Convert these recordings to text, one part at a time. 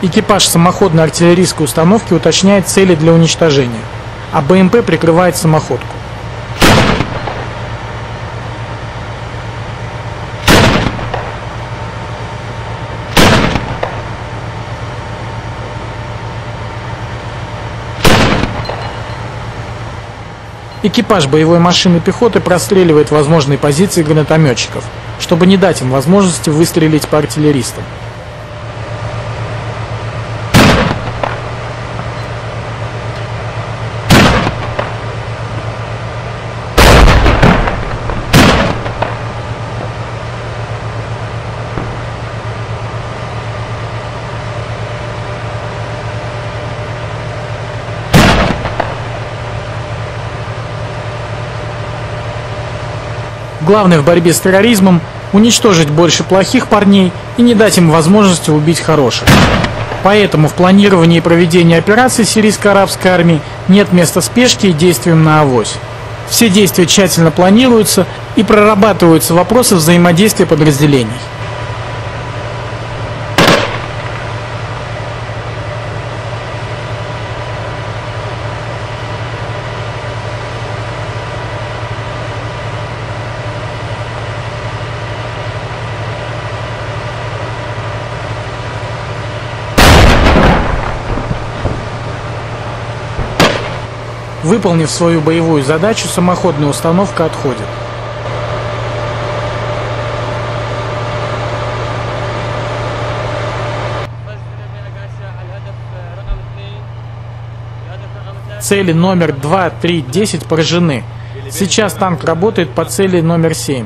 Экипаж самоходной артиллерийской установки уточняет цели для уничтожения, а БМП прикрывает самоходку. Экипаж боевой машины пехоты простреливает возможные позиции гранатометчиков, чтобы не дать им возможности выстрелить по артиллеристам. Главное в борьбе с терроризмом – уничтожить больше плохих парней и не дать им возможности убить хороших. Поэтому в планировании и проведении операций сирийско-арабской армии нет места спешке и действиям на авось. Все действия тщательно планируются и прорабатываются вопросы взаимодействия подразделений. Выполнив свою боевую задачу, самоходная установка отходит. Цели номер 2, 3, 10 поражены. Сейчас танк работает по цели номер 7.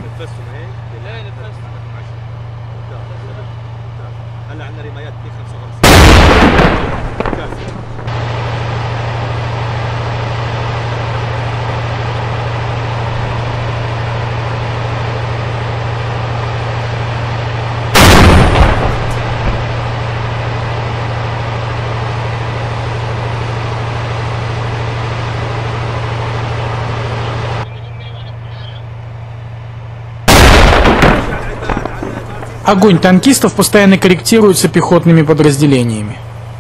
Огонь танкистов постоянно корректируется пехотными подразделениями.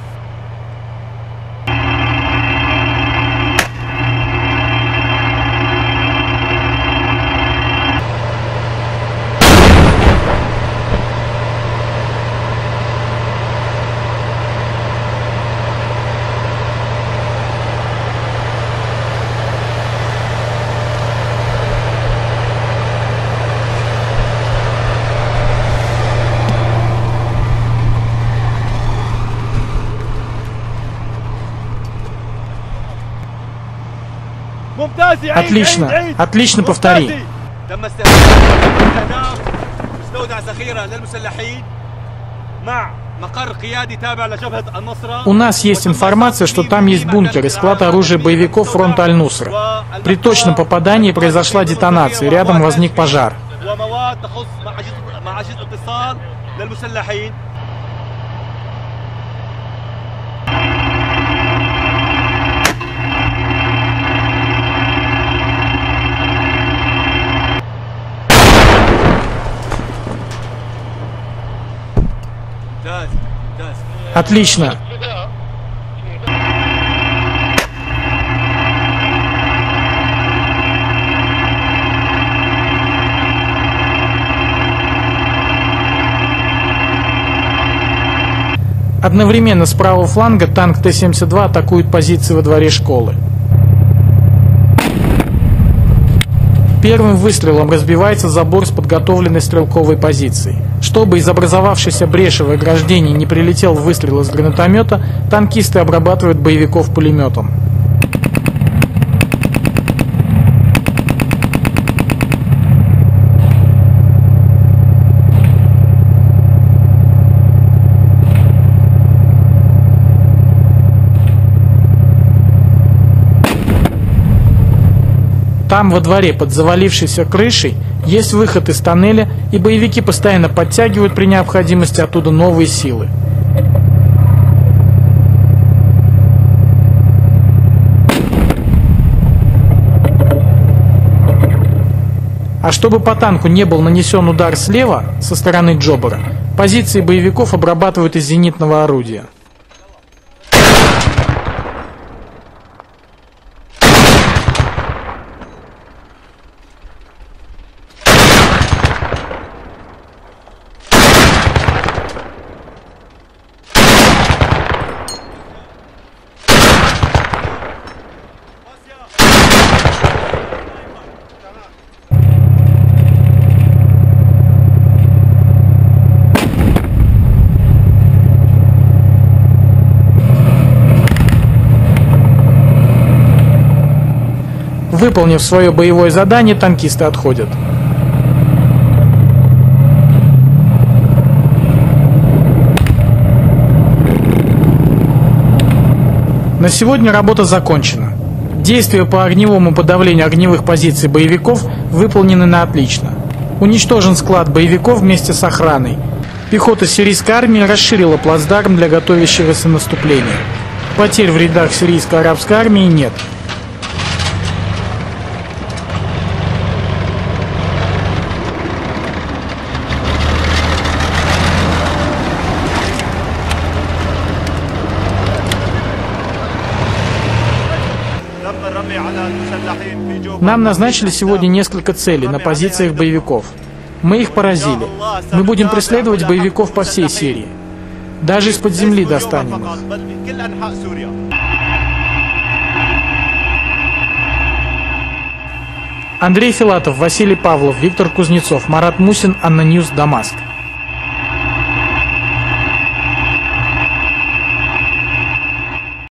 Отлично, отлично, повтори. У нас есть информация, что там есть бункер и склад оружия боевиков фронта Аль-Нусра. При точном попадании произошла детонация, рядом возник пожар. Отлично. Одновременно с правого фланга танк Т-72 атакует позиции во дворе школы. Первым выстрелом разбивается забор с подготовленной стрелковой позицией. Чтобы из образовавшейся бреши в ограждении не прилетел выстрел из гранатомета, танкисты обрабатывают боевиков пулеметом. Там, во дворе, под завалившейся крышей, есть выход из тоннеля, и боевики постоянно подтягивают при необходимости оттуда новые силы. А чтобы по танку не был нанесен удар слева, со стороны Джобора, позиции боевиков обрабатывают из зенитного орудия. Выполнив свое боевое задание, танкисты отходят. На сегодня работа закончена. Действия по огневому подавлению огневых позиций боевиков выполнены на отлично. Уничтожен склад боевиков вместе с охраной. Пехота сирийской армии расширила плацдарм для готовящегося наступления. Потерь в рядах сирийско-арабской армии нет. Нам назначили сегодня несколько целей на позициях боевиков. Мы их поразили. Мы будем преследовать боевиков по всей Сирии. Даже из-под земли достанем их. Андрей Филатов, Василий Павлов, Виктор Кузнецов, Марат Мусин, Анна Ньюс, Дамаск.